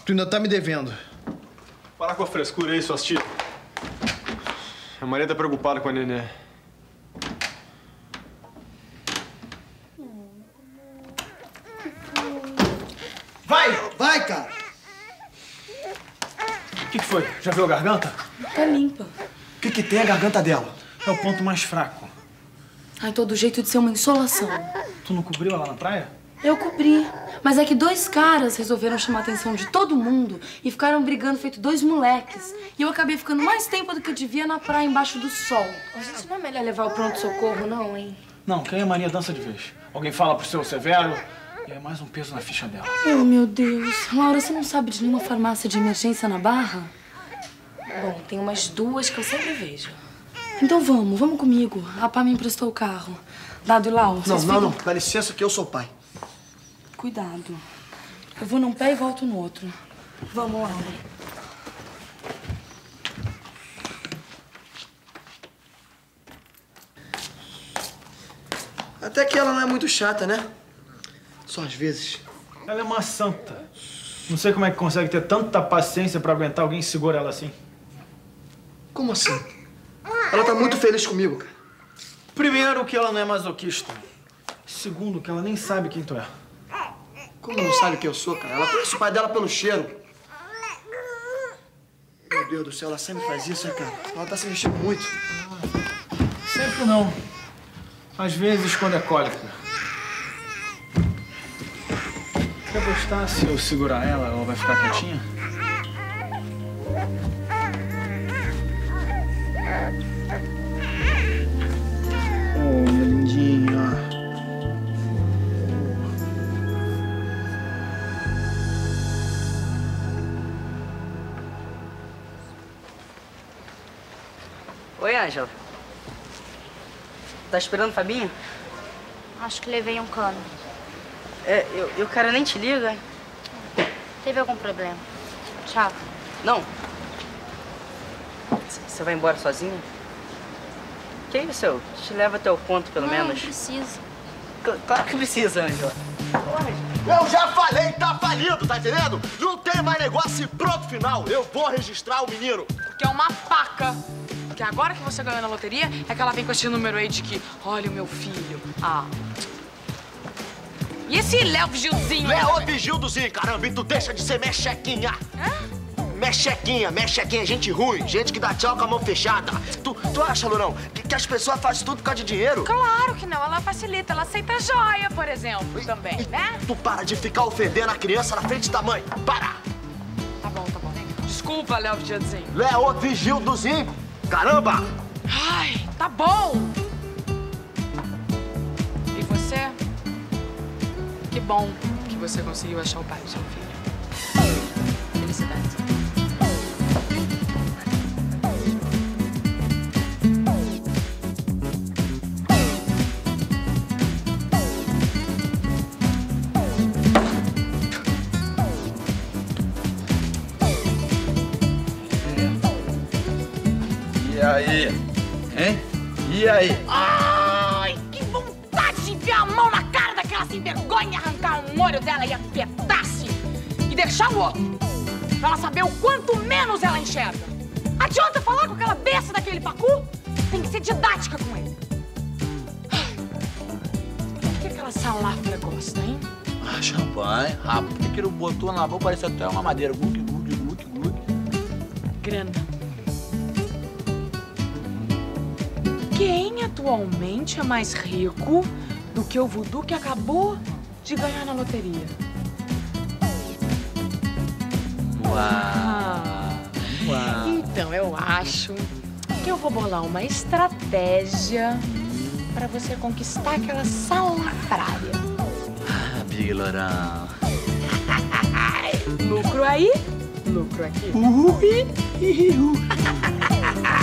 Tu ainda tá me devendo. Para com a frescura aí, suas tias. A Maria tá preocupada com a Nenê. Vai, cara! O que foi? Já viu a garganta? Tá limpa. O que tem a garganta dela? É o ponto mais fraco. Ai, todo jeito de ser uma insolação. Tu não cobriu ela na praia? Eu cobri. Mas é que dois caras resolveram chamar a atenção de todo mundo e ficaram brigando feito dois moleques. E eu acabei ficando mais tempo do que eu devia na praia embaixo do sol. A gente não é melhor levar o pronto-socorro, não, hein? Não, quem é Maria dança de vez. Alguém fala pro seu Severo e é mais um peso na ficha dela. Oh, meu Deus. Laura, você não sabe de nenhuma farmácia de emergência na Barra? Bom, tem umas duas que eu sempre vejo. Então vamos comigo. A Pá me emprestou o carro. Dado e Lau, Não. Dá licença que eu sou pai. Cuidado. Eu vou num pé e volto no outro. Vamos, Laura. Até que ela não é muito chata, né? Só às vezes. Ela é uma santa. Não sei como é que consegue ter tanta paciência pra aguentar alguém que segura ela assim. Como assim? Ela tá muito feliz comigo, cara. Primeiro, que ela não é masoquista. Segundo, que ela nem sabe quem tu é. Como não sabe quem eu sou, cara? Ela conhece o pai dela pelo cheiro. Meu Deus do céu, ela sempre faz isso, né, cara? Ela tá se mexendo muito. Sempre não. Às vezes, quando é cólica. Quer gostar se eu segurar ela, ela vai ficar quietinha? Oh, minha lindinha. Oi, Ângela. Tá esperando o Fabinho? Acho que levei um cano. E o cara nem te liga? Teve algum problema. Tchau. Não. Você vai embora sozinha? Que isso, eu te levo até o ponto, pelo menos. Não precisa. Claro que precisa, Ângela. Eu já falei, tá falido, tá entendendo? Não tem mais negócio e pronto, final. Eu vou registrar o menino. Porque é uma paca. Porque agora que você ganhou na loteria, é que ela vem com esse número aí de que, olha o meu filho. Ah. E esse Léo Vigilzinho? Léo Vigildozinho, caramba, e tu deixa de ser mechequinha. Hã? Mechequinha, gente ruim, gente que dá tchau com a mão fechada. Tu acha, Lurão, que as pessoas fazem tudo por causa de dinheiro? Claro que não, ela facilita, ela aceita joia, por exemplo, também, né? Tu para de ficar ofendendo a criança na frente da mãe, para! Tá bom. Desculpa, Léo Vigilzinho. Léo Vigildozinho, caramba! Ai, tá bom. E você? Que bom que você conseguiu achar o pai do seu filho. Felicidades. E aí? Hein? E aí? Ai, que vontade de enfiar a mão na cara daquela sem vergonha, arrancar um olho dela e apertar-se e deixar o outro. Pra ela saber o quanto menos ela enxerga. Adianta falar com aquela besta daquele pacu? Tem que ser didática com ele. O que aquela salafra gosta, hein? Ah, champanhe. Rapaz, por que ele botou na boca? Parece até uma madeira. Gluk. Grana. Quem atualmente é mais rico do que o voodoo que acabou de ganhar na loteria? Uau. Então, eu acho que eu vou bolar uma estratégia para você conquistar aquela salafrária. Ah, Big Lourão. Lucro aí, lucro aqui.